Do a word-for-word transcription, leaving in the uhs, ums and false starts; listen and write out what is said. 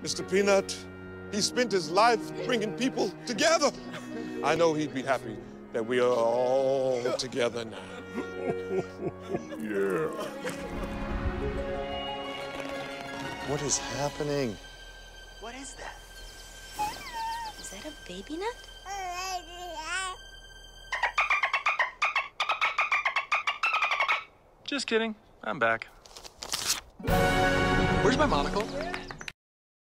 Mister Peanut, he spent his life bringing people together. I know he'd be happy that we are all together now. Yeah. What is happening? What is that? Is that a baby nut? Just kidding. I'm back. Where's my monocle?